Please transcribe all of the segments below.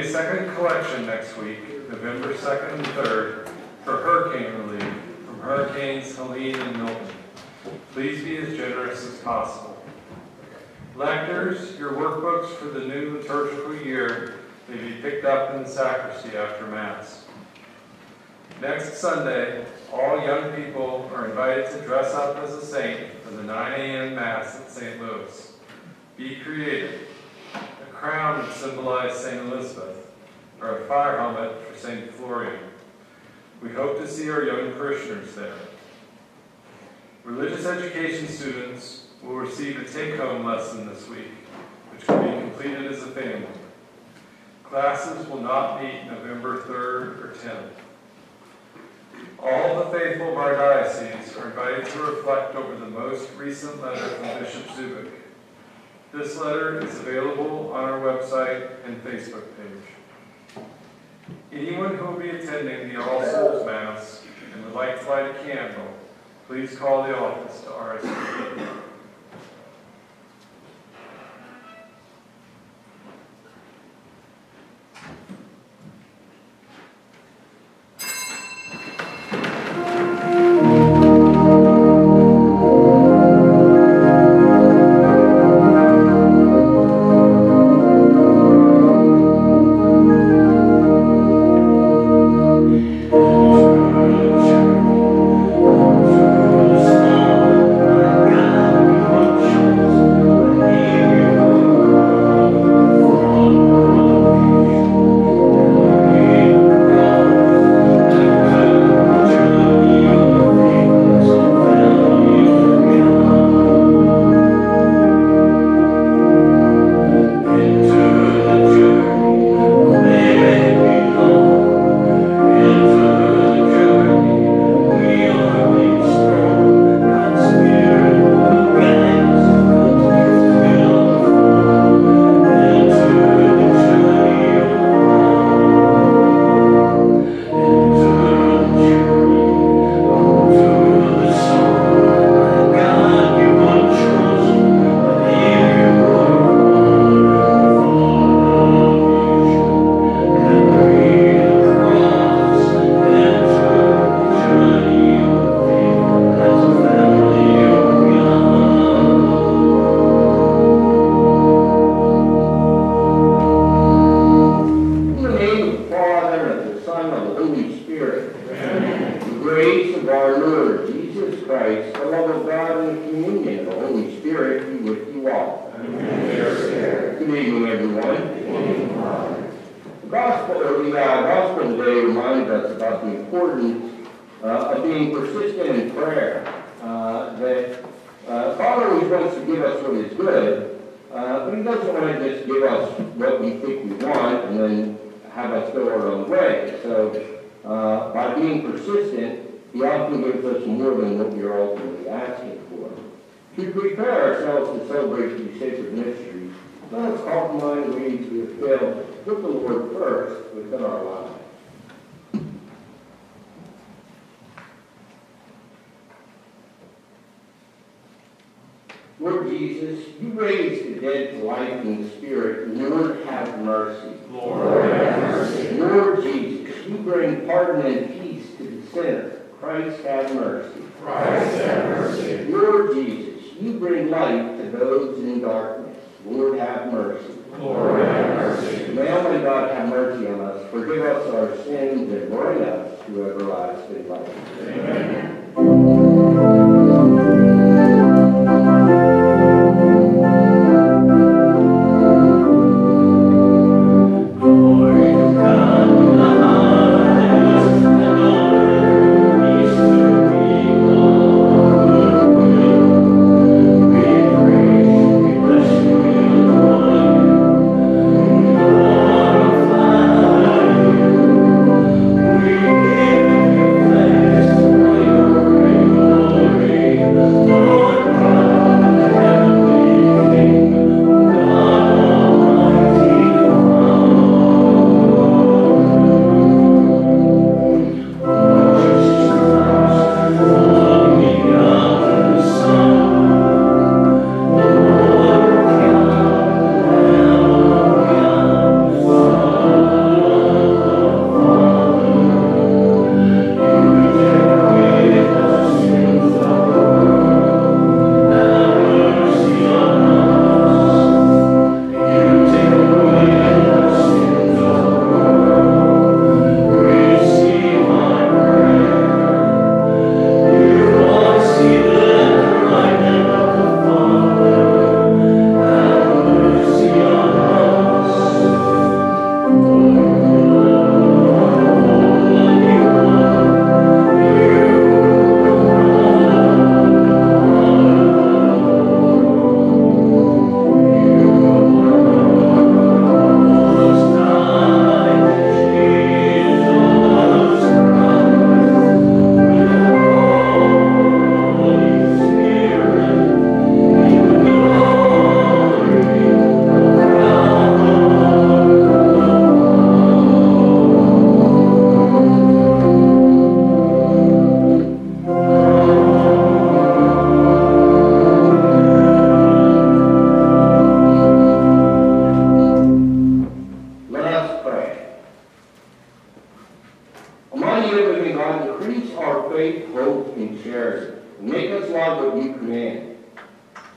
second collection next week, November 2nd and 3rd, for hurricane relief from Hurricanes Helene and Milton. Please be as generous as possible. Lectors, your workbooks for the new liturgical year may be picked up in the sacristy after Mass. Next Sunday, all young people are invited to dress up as a saint for the 9 a.m. Mass at St. Louis. Be creative. A crown would symbolize St. Elizabeth, or a fire helmet for St. Florian. We hope to see our young parishioners there. Religious education students will receive a take-home lesson this week, which can be completed as a family. Classes will not meet November 3rd or 10th. All the faithful of our diocese are invited to reflect over the most recent letter from Bishop Zubik. This letter is available on our website and Facebook page. Anyone who will be attending the All Souls Mass and would like to light a candle, please call the office to RSVP. Lord Jesus, you raised the dead to life in the Spirit. Lord, have mercy. Lord, have mercy. Lord Jesus, you bring pardon and peace to the sinner. Christ, have mercy. Christ, have mercy. Lord Jesus, you bring light to those in darkness. Lord, have mercy. Lord, have mercy. May Almighty God have mercy on us, forgive us our sins, and bring us to everlasting life. Amen. Lord.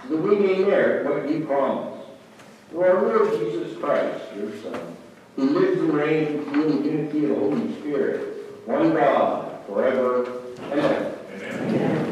so that we may merit what you promised. Through our Lord Jesus Christ, your Son, who lives and reigns with you in the unity of the Holy Spirit, one God, forever and ever. Amen.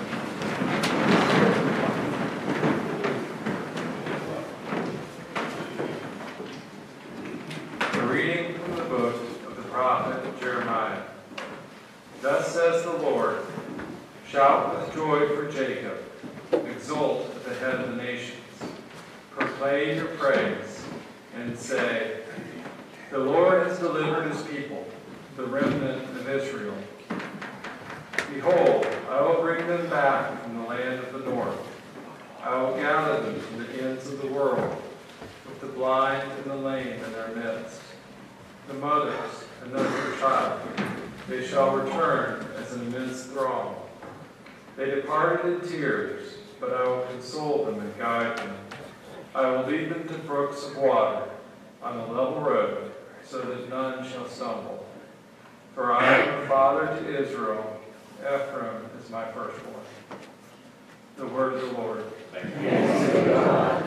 A reading from the book of the prophet Jeremiah. Thus says the Lord, shout with joy for Jacob, exult at the head of the nations. Proclaim your praise, and say, the Lord has delivered his people, the remnant of Israel. Behold, I will bring them back from the land of the north. I will gather them from the ends of the world, with the blind and the lame in their midst, the mothers and those with child. They shall return as an immense throng. They departed in tears, but I will console them and guide them. I will lead them to brooks of water on a level road, so that none shall stumble. For I am a father to Israel. Ephraim is my firstborn. The word of the Lord. Thanks be to God.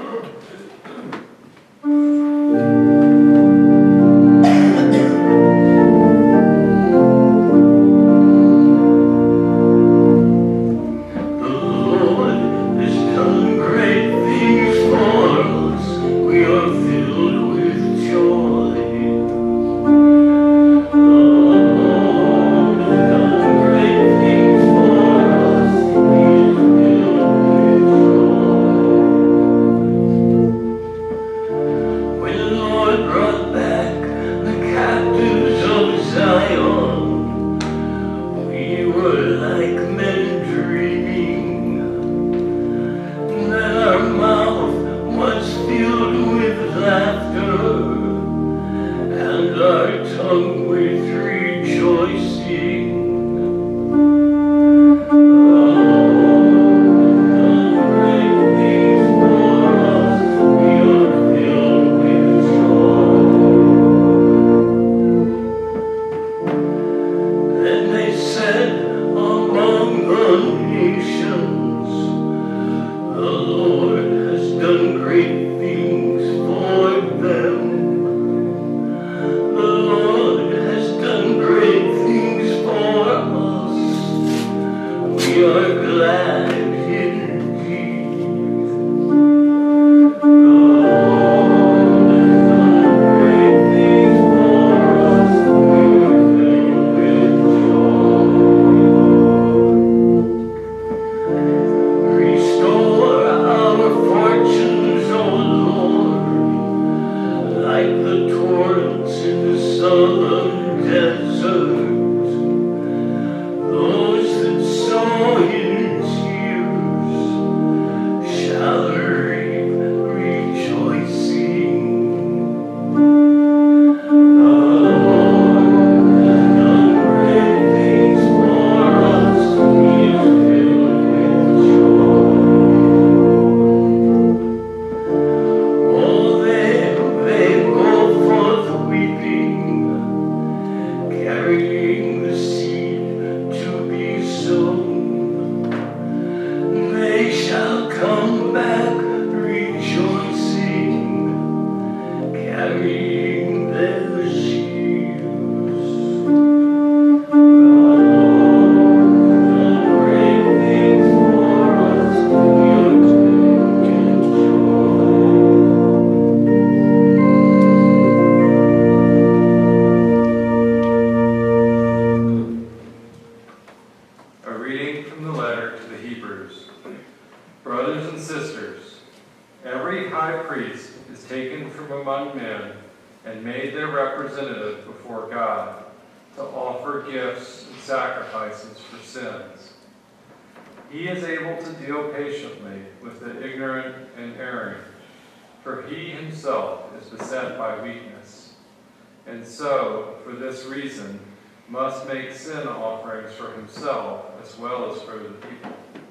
He is able to deal patiently with the ignorant and erring, for he himself is beset by weakness, and so, for this reason, must make sin offerings for himself as well as for the people.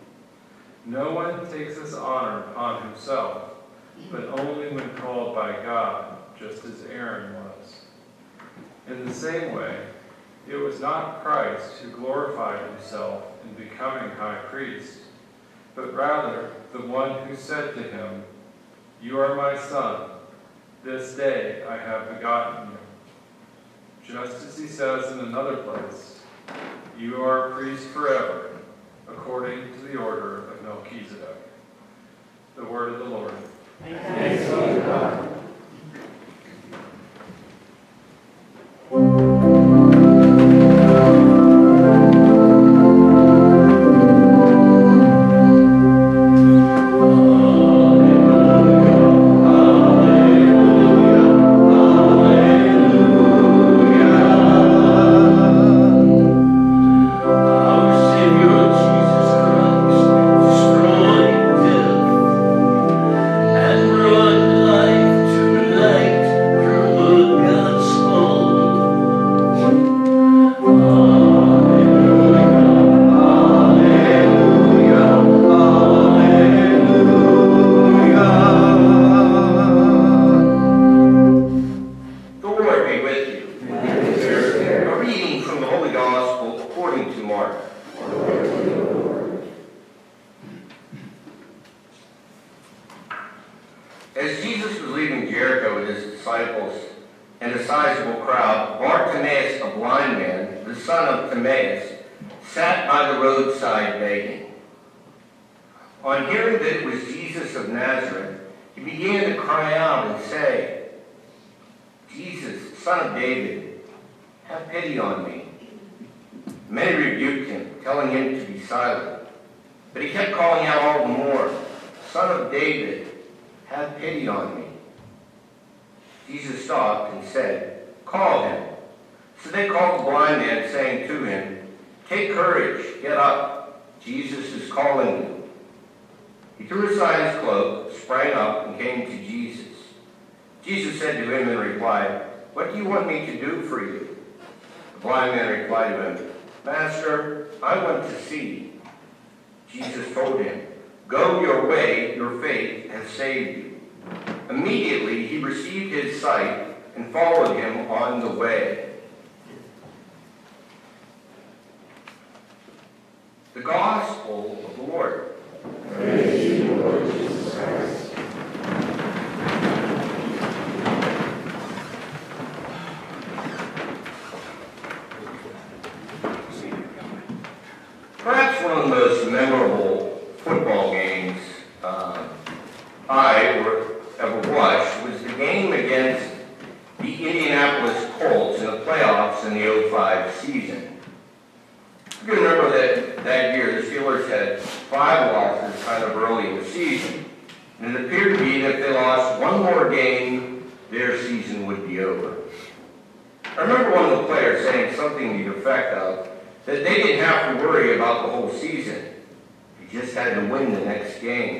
No one takes this honor upon himself, but only when called by God, just as Aaron was. In the same way, it was not Christ who glorified himself in becoming high priest, but rather the one who said to him, "You are my son. This day I have begotten you." Just as he says in another place, "You are a priest forever, according to the order of Melchizedek." The word of the Lord. Thanks be to God. As Jesus was leaving Jericho with his disciples and a sizable crowd, Bartimaeus, a blind man, the son of Timaeus, sat by the roadside begging. On hearing that it was Jesus of Nazareth, he began to cry out and say, "Jesus, son of David, have pity on me." Many rebuked him, telling him to be silent. But he kept calling out all the more, "Son of David, have pity on me." Jesus stopped and said, "Call him." So they called the blind man, saying to him, "Take courage, get up. Jesus is calling you." He threw aside his cloak, sprang up, and came to Jesus. Jesus said to him in reply, "What do you want me to do for you?" The blind man replied to him, "Master, I want to see." Jesus told him, "Go your way, your faith has saved you." Immediately he received his sight and followed him on the way. The Gospel of the Lord. Praise you, Lord Jesus Christ. Perhaps one of the most memorable football games I ever watched was the game against the Indianapolis Colts in the playoffs in the '05 season. You can remember that year the Steelers had 5 losses kind of early in the season. And it appeared to be that if they lost one more game, their season would be over. I remember one of the players saying something to the effect of that they didn't have to worry about the whole season. They just had to win the next game.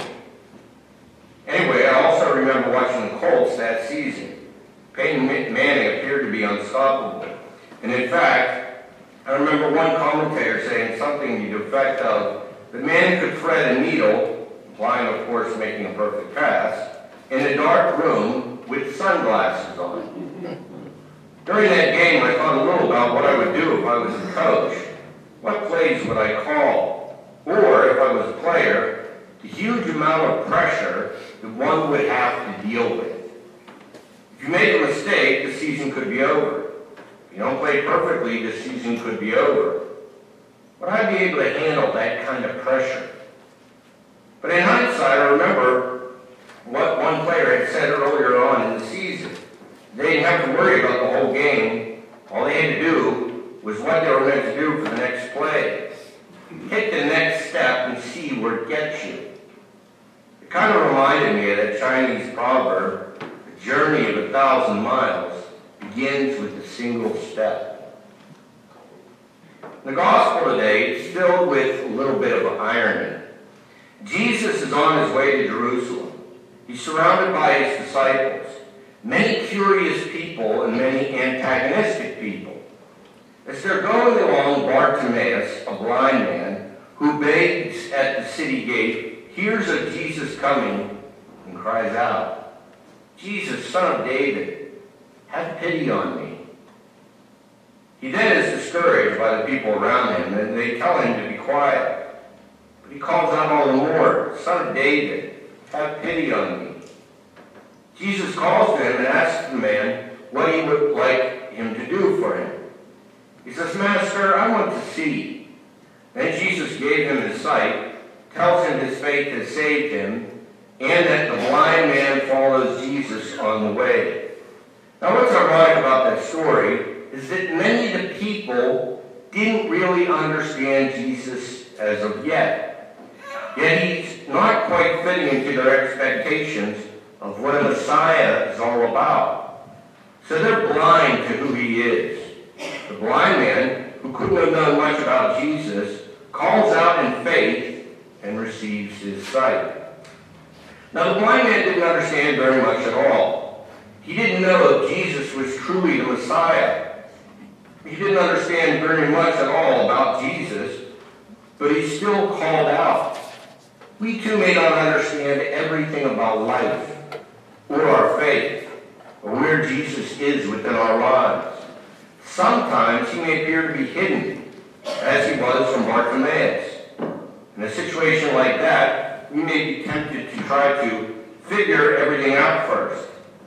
Anyway, I also remember watching the Colts that season. Peyton Manning appeared to be unstoppable. And in fact, I remember one commentator saying something to the effect of that Manning could thread a needle, implying, of course, making a perfect pass, in a dark room with sunglasses on. During that game, I thought a little about what I would do if I was the coach. What plays would I call? Or, if I was a player, the huge amount of pressure that one would have to deal with. If you make a mistake, the season could be over. If you don't play perfectly, the season could be over. Would I be able to handle that kind of pressure? But in hindsight, I remember what one player had said earlier on in the season. They didn't have to worry about the whole game. All they had to do was what they were meant to do for the next play. Take the next step and see where it gets you. It kind of reminded me of that Chinese proverb, "The journey of 1,000 miles begins with a single step." The gospel today is filled with a little bit of irony. Jesus is on his way to Jerusalem. He's surrounded by his disciples, many curious people and many antagonistic people. As they're going along, Bartimaeus, a blind man, who begs at the city gate, hears of Jesus coming and cries out, "Jesus, son of David, have pity on me." He then is discouraged by the people around him, and they tell him to be quiet. But he calls out all the more, "Son of David, have pity on me." Jesus calls to him and asks the man what he would like him to do for him. He says, "Master, I want to see." Then Jesus gave him his sight, tells him his faith has saved him, and that the blind man follows Jesus on the way. Now what's ironic about that story is that many of the people didn't really understand Jesus as of yet. Yet he's not quite fitting into their expectations of what a Messiah is all about. So they're blind to who he is. The blind man, who couldn't have known much about Jesus, calls out in faith and receives his sight. Now the blind man didn't understand very much at all. He didn't know if Jesus was truly the Messiah. He didn't understand very much at all about Jesus, but he still called out. We too may not understand everything about life or our faith or where Jesus is within our lives. Sometimes he may appear to be hidden, as he was from Bartimaeus. In a situation like that, we may be tempted to try to figure everything out first.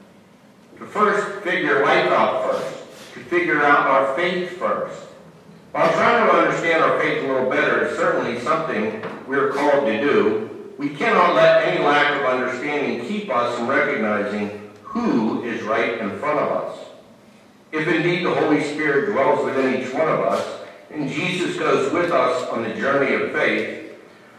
To first figure life out first. To figure out our faith first. While trying to understand our faith a little better is certainly something we're called to do, we cannot let any lack of understanding keep us from recognizing who is right in front of us. If indeed the Holy Spirit dwells within each one of us, and Jesus goes with us on the journey of faith,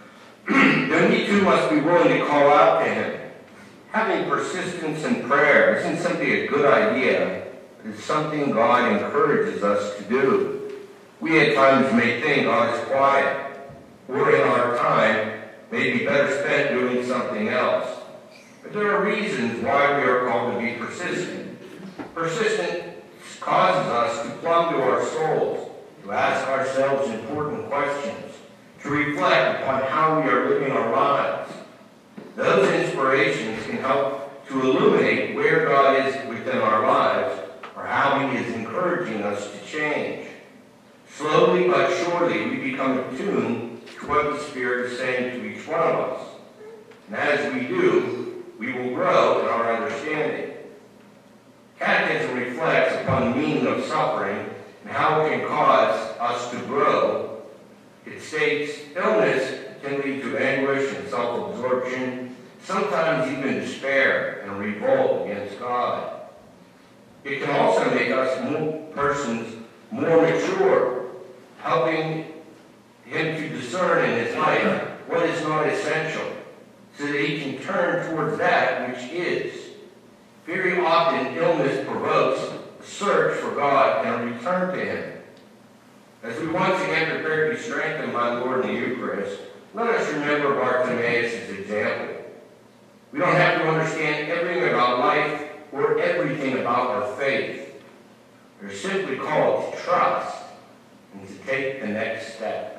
then we too must be willing to call out to him. Having persistence in prayer isn't simply a good idea, but it's something God encourages us to do. We at times may think God is quiet, or in our time may be better spent doing something else. But there are reasons why we are called to be persistent. Persistence causes us to plumb to our souls, to ask ourselves important questions, to reflect upon how we are living our lives. Those inspirations can help to illuminate where God is within our lives, or how he is encouraging us to change. Slowly but surely we become attuned to what the Spirit is saying to each one of us. And as we do, we will grow in our understanding. Catechism reflects upon the meaning of suffering and how it can cause us to grow. It states, illness can lead to anguish and self-absorption, sometimes even despair and revolt against God. It can also make us persons more mature, helping him to discern in his life what is not essential, so that he can turn towards that which is. Very often, illness provokes a search for God and a return to him. As we once again prepare to be strengthened by the Lord in the Eucharist, let us remember Bartimaeus' example. We don't have to understand everything about life or everything about our faith. We're simply called to trust and to take the next step.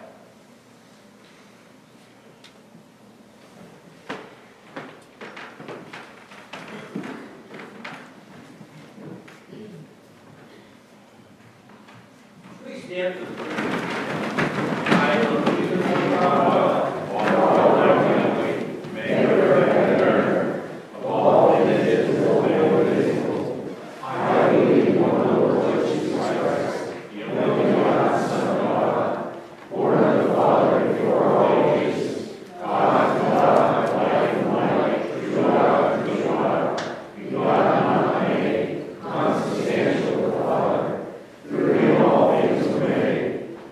Please stand for the prayer. I believe in God, all-knowing, maker of heaven and earth, of all invisible and invisible. I believe in one Lord Jesus Christ, the only God, Son of God, born of the Father before all ages, God from God, light from light, true God from true God, begotten, not made, consubstantial with the Father. Through him all things were made.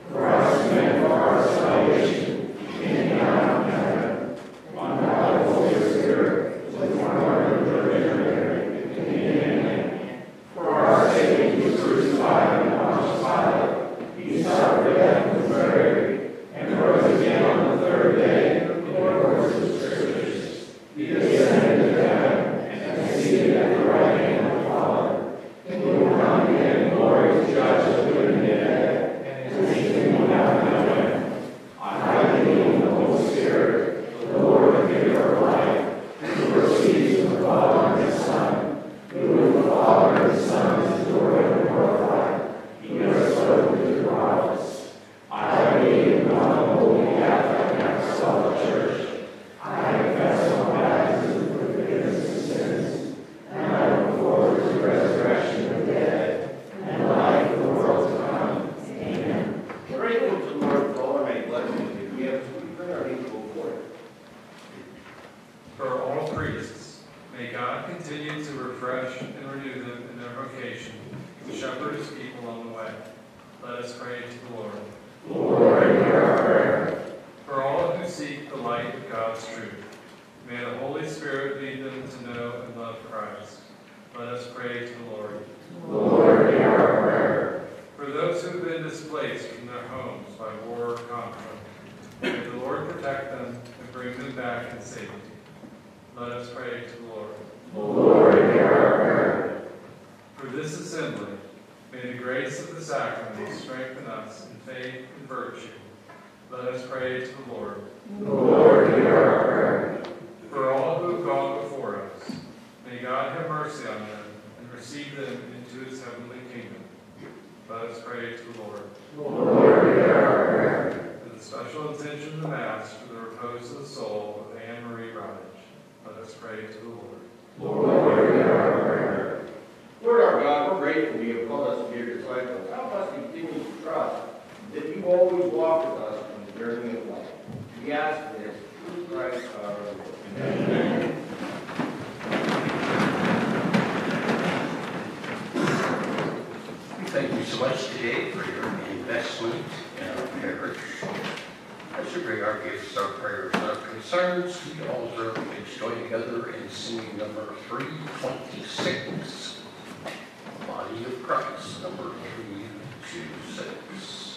priests. May God continue to refresh and renew them in their vocation to shepherd his people on the way. Let us pray to the Lord. Lord, hear our prayer. For all who seek the light of God's truth, may the Holy Spirit lead them to know and love Christ. Let us pray to the Lord. Lord, hear our prayer. For those who have been displaced from their homes by war or conflict, may the Lord protect them and bring them back in safety. Let us pray to the Lord. Lord, hear our prayer. For this assembly, may the grace of the sacraments strengthen us in faith and virtue. Let us pray to the Lord. Lord, hear our prayer. For all who have gone before us, may God have mercy on them and receive them into his heavenly kingdom. Let us pray to the Lord. Lord, hear our prayer. For the special intention of the Mass for the repose of the soul of Anne Marie Rodich, let us pray to the Lord. Lord, hear our prayer. Lord our God, we're grateful you have called us to be your disciples. Help us to continue to trust that you always walk with us on the journey of life. We ask this through Christ our Lord. Amen. Thank you so much today for your investment in our parish. As we bring our gifts, our prayers, our concerns to the altar, let's join together in singing number 326, Body of Christ, number 326.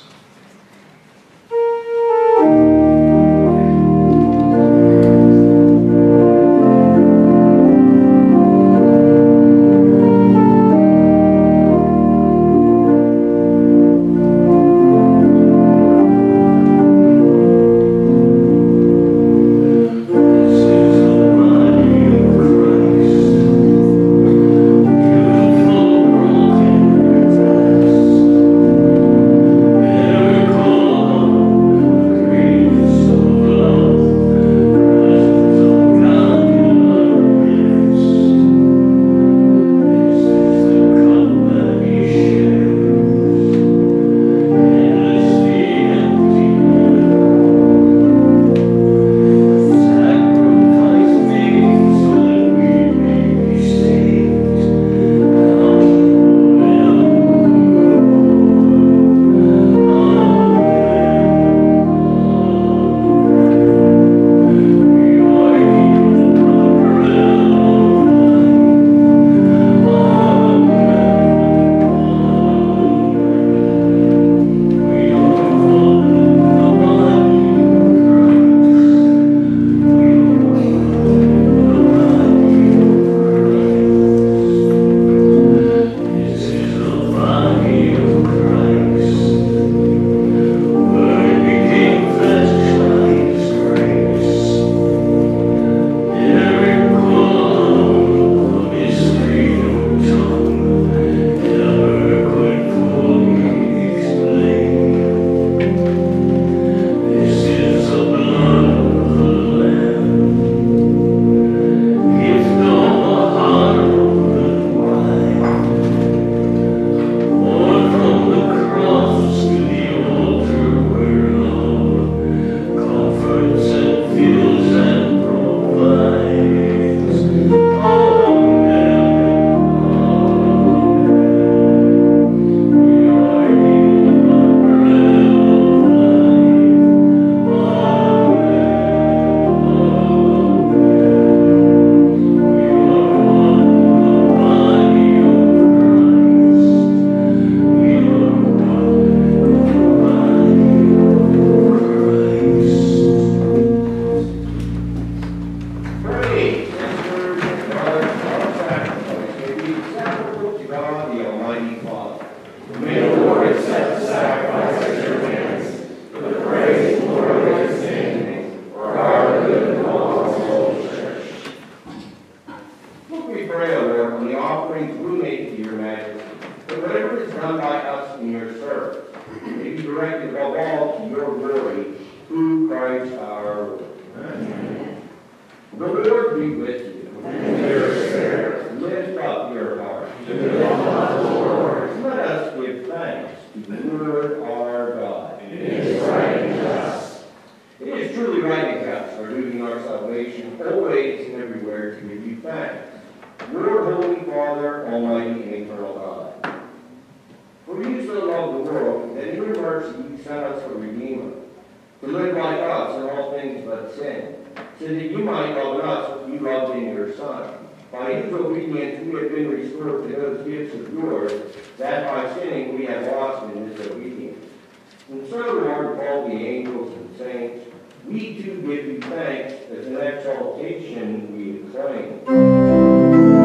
It is truly right and just. are doing our salvation always and everywhere to give you thanks. Lord, Holy Father, Almighty and eternal God. For you so loved the world that in your mercy you sent us a Redeemer, to live like us in all things but sin, so that you might love us what you loved in your Son. By his obedience we have been restored to those gifts of yours, that by sinning we have lost in disobedience. And so, Lord, of all the angels and saints, we too give you thanks as an exaltation we acclaim.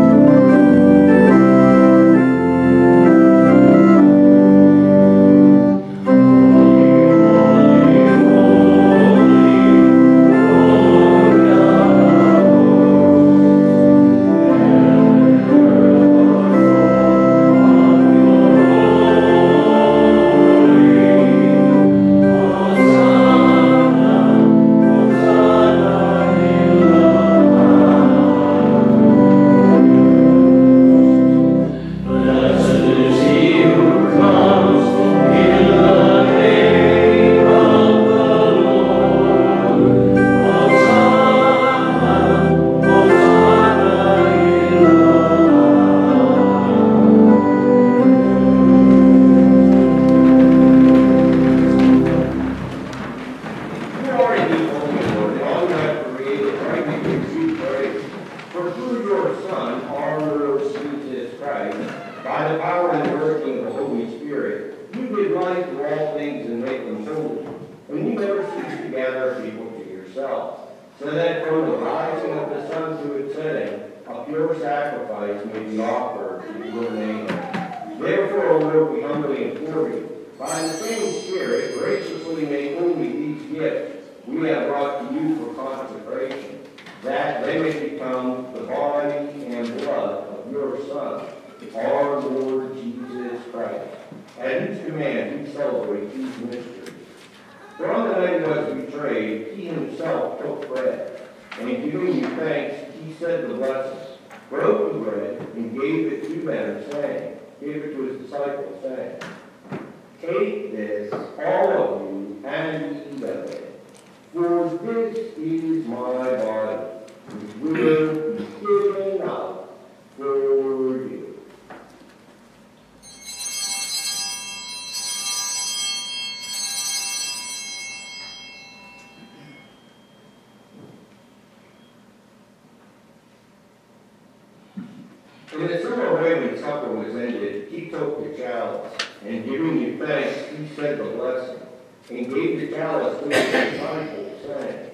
In a similar way, when supper was ended, he took the chalice, and giving you thanks, he said the blessing, and gave the chalice to his disciples, saying,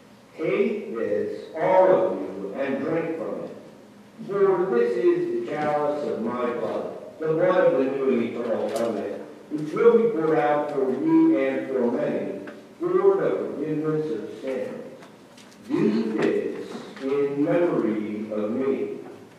"Take this, all of you, and drink from it. For this is the chalice of my blood, the blood of the new and eternal covenant, which will be poured out for you and for many, for the forgiveness of sins. Do this in memory of me."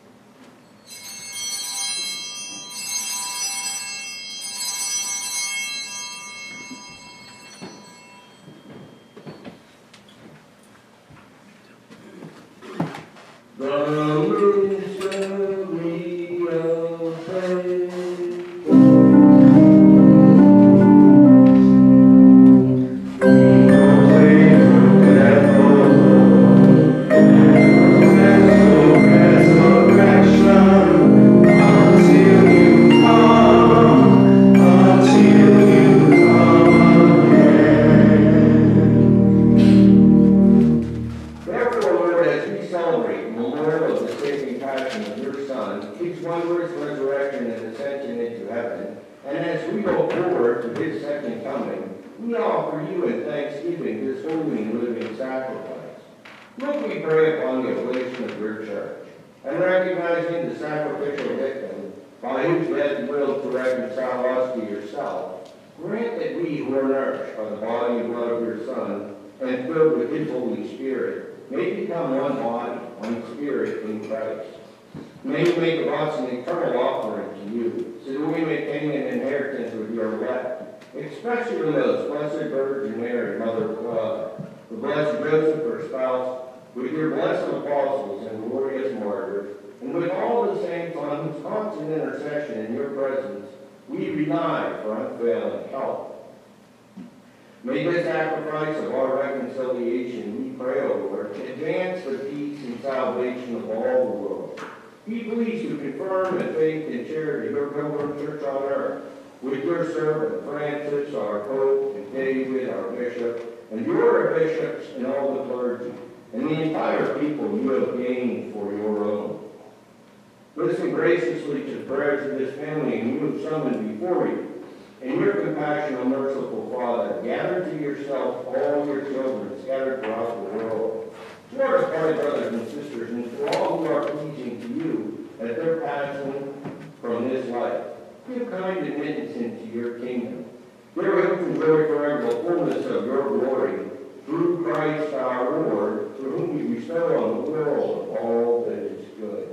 Especially those, Blessed Virgin Mary, Mother of God, the blessed Joseph, her spouse, with your blessed apostles and glorious martyrs, and with all the saints on whose constant intercession in your presence we rely for unfailing help. May the sacrifice of our reconciliation, we pray, O Lord, advance the peace and salvation of all the world. Be pleased to confirm in faith and charity your pilgrim church on earth, with your servant Francis, our Pope, and David, our Bishop, and your bishops and all the clergy, and the entire people you have gained for your own. Listen graciously to the prayers of this family and you have summoned before you. In your compassion, O merciful Father, gather to yourself all your children scattered throughout the world. To our departed brothers and sisters, and to all who are pleasing to you at their passing from this life, give kind admittance into your kingdom. Give hope and joy forever the fullness of your glory, through Christ our Lord, through whom you bestow on the world all that is good.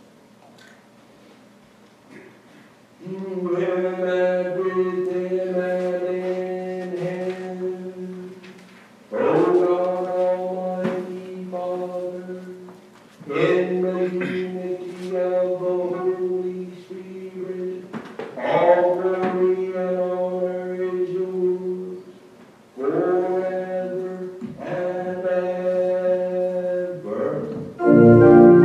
To him and with him and in him, O God Almighty Father, in the unity of the Holy Spirit, all glory and honor is yours, forever and ever.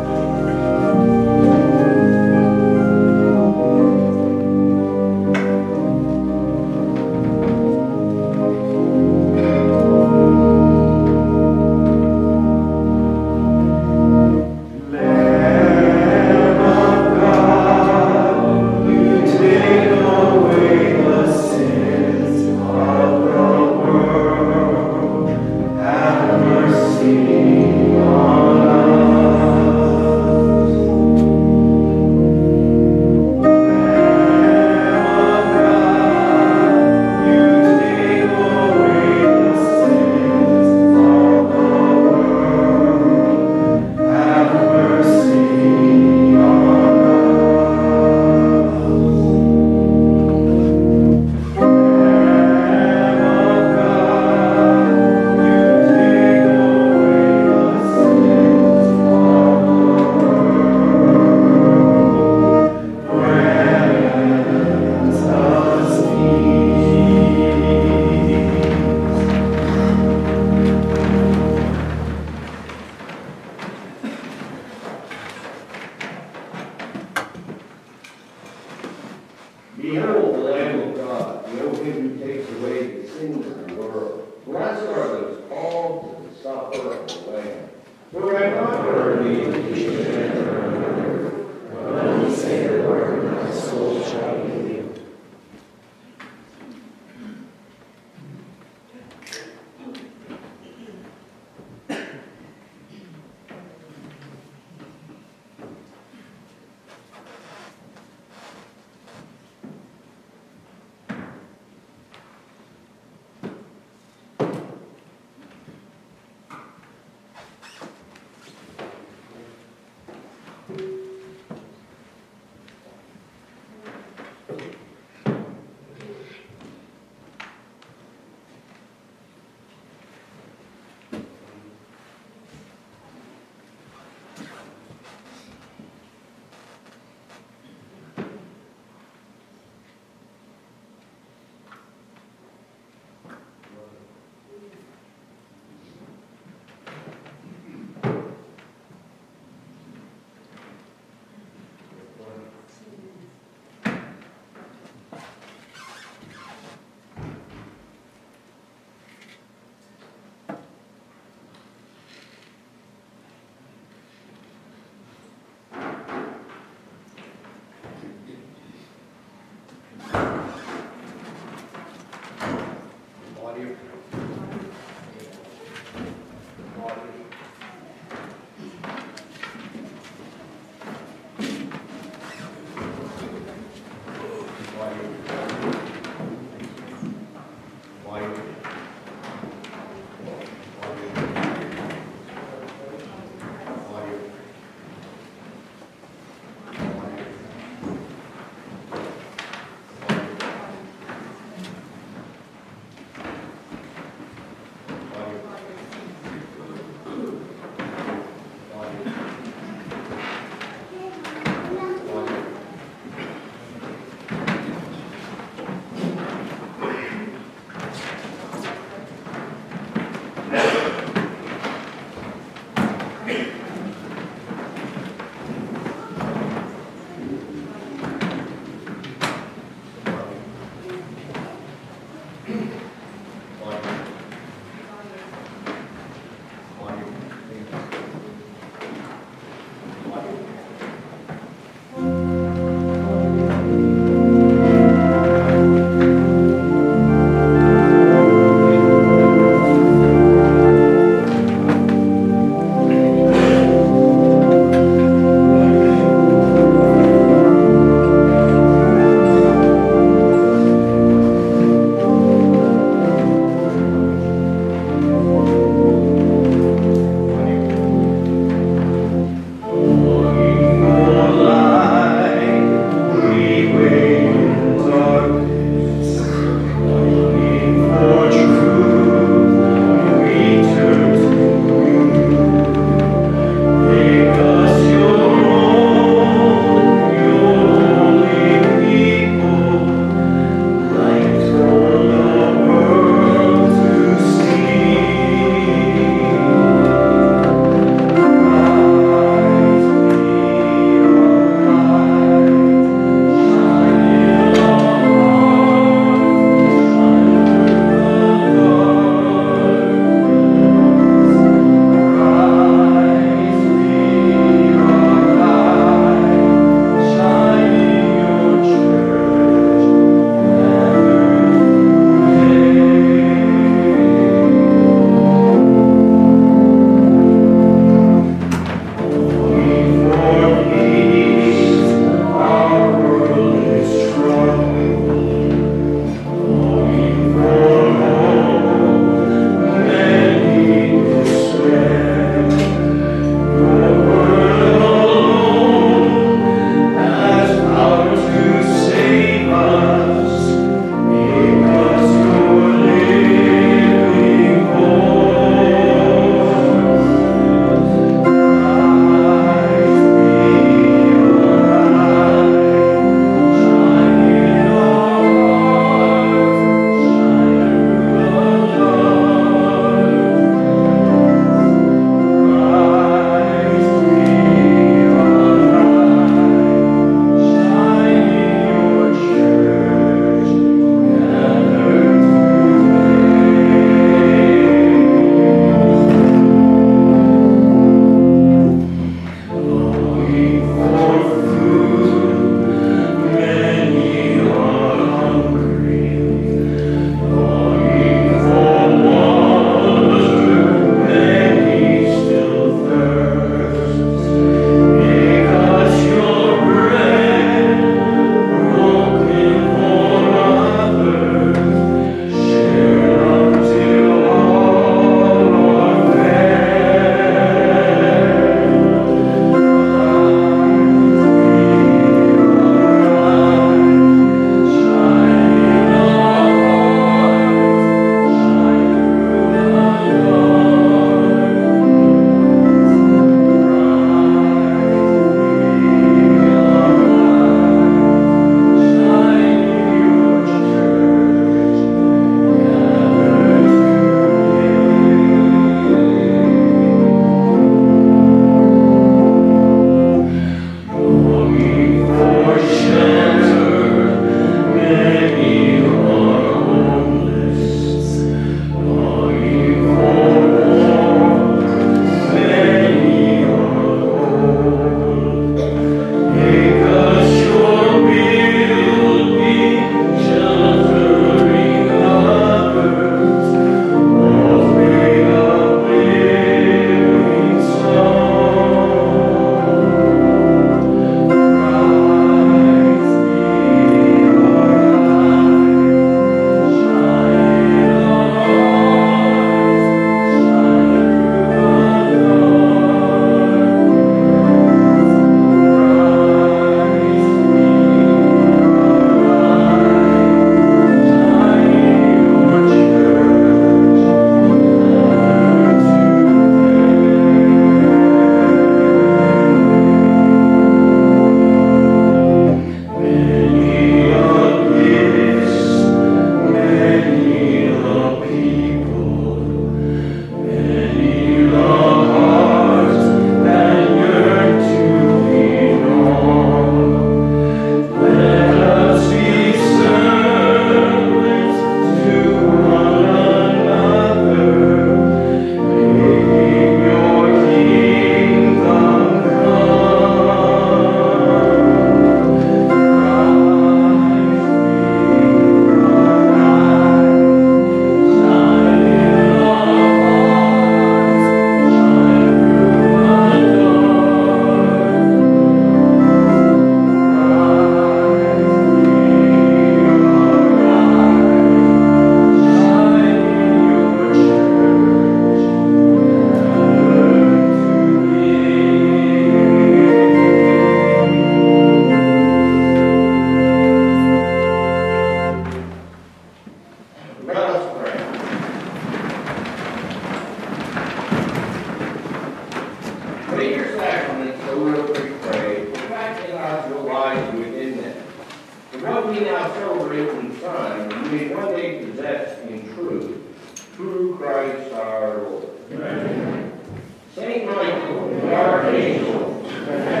we now celebrate in time, and may one day possess in truth, through Christ our Lord. Amen. Saint Michael, the archangel,